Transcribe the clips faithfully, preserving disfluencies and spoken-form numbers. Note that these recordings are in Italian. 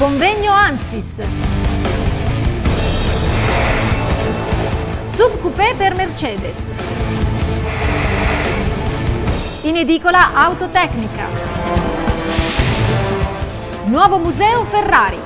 Convegno ANSYS. S U V Coupé per Mercedes. In edicola Autotecnica. Nuovo museo Ferrari.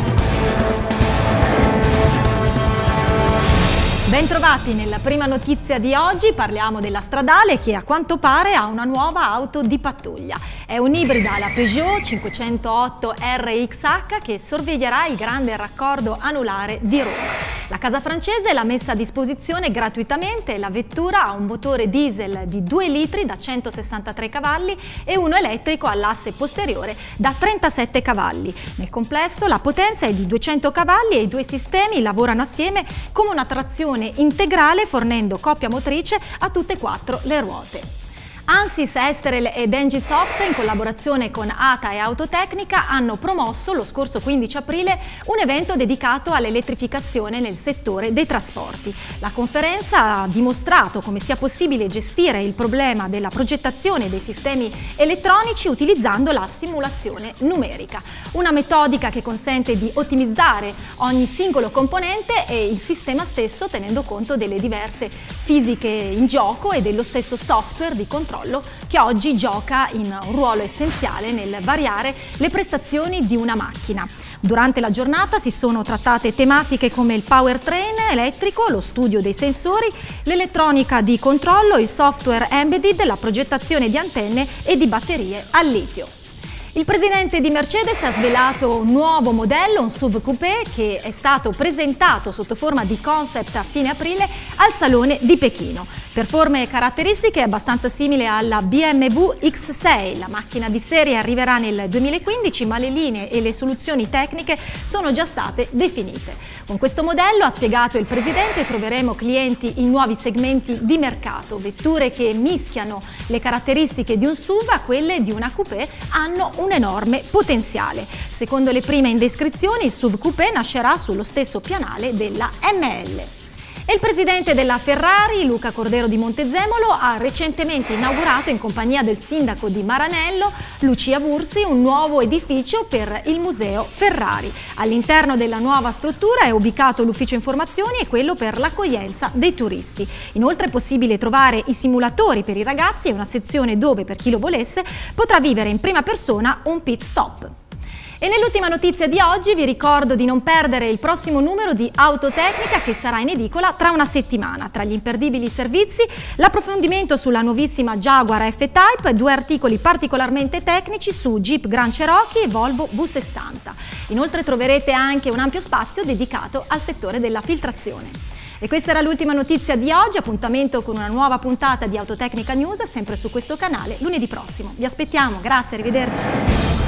Bentrovati nella prima notizia di oggi, parliamo della Stradale che a quanto pare ha una nuova auto di pattuglia. È un'ibrida alla Peugeot cinquecentootto R X H che sorveglierà il grande raccordo anulare di Roma. La casa francese l'ha messa a disposizione gratuitamente. La vettura ha un motore diesel di due litri da centosessantatré cavalli e uno elettrico all'asse posteriore da trentasette cavalli. Nel complesso la potenza è di duecento cavalli e i due sistemi lavorano assieme come una trazione integrale, fornendo coppia motrice a tutte e quattro le ruote. ANSYS, Esterel ed Engisoft, in collaborazione con A T A e Autotecnica, hanno promosso lo scorso quindici aprile un evento dedicato all'elettrificazione nel settore dei trasporti. La conferenza ha dimostrato come sia possibile gestire il problema della progettazione dei sistemi elettronici utilizzando la simulazione numerica, una metodica che consente di ottimizzare ogni singolo componente e il sistema stesso, tenendo conto delle diverse fisiche in gioco e dello stesso software di controllo che oggi gioca in un ruolo essenziale nel variare le prestazioni di una macchina. Durante la giornata si sono trattate tematiche come il powertrain elettrico, lo studio dei sensori, l'elettronica di controllo, il software embedded, la progettazione di antenne e di batterie al litio. Il presidente di Mercedes ha svelato un nuovo modello, un S U V Coupé, che è stato presentato sotto forma di concept a fine aprile al Salone di Pechino. Per forme e caratteristiche è abbastanza simile alla B M W X sei. La macchina di serie arriverà nel duemilaquindici, ma le linee e le soluzioni tecniche sono già state definite. Con questo modello, ha spiegato il presidente, troveremo clienti in nuovi segmenti di mercato. Vetture che mischiano le caratteristiche di un S U V a quelle di una coupé hanno un enorme potenziale. Secondo le prime indiscrezioni, il S U V Coupé nascerà sullo stesso pianale della M L. E il presidente della Ferrari, Luca Cordero di Montezemolo, ha recentemente inaugurato in compagnia del sindaco di Maranello, Lucia Bursi, un nuovo edificio per il museo Ferrari. All'interno della nuova struttura è ubicato l'ufficio informazioni e quello per l'accoglienza dei turisti. Inoltre è possibile trovare i simulatori per i ragazzi e una sezione dove, per chi lo volesse, potrà vivere in prima persona un pit stop. E nell'ultima notizia di oggi vi ricordo di non perdere il prossimo numero di Autotecnica che sarà in edicola tra una settimana. Tra gli imperdibili servizi, l'approfondimento sulla nuovissima Jaguar F-Type, due articoli particolarmente tecnici su Jeep Grand Cherokee e Volvo V sessanta. Inoltre troverete anche un ampio spazio dedicato al settore della filtrazione. E questa era l'ultima notizia di oggi, appuntamento con una nuova puntata di Autotecnica News, sempre su questo canale lunedì prossimo. Vi aspettiamo, grazie, arrivederci.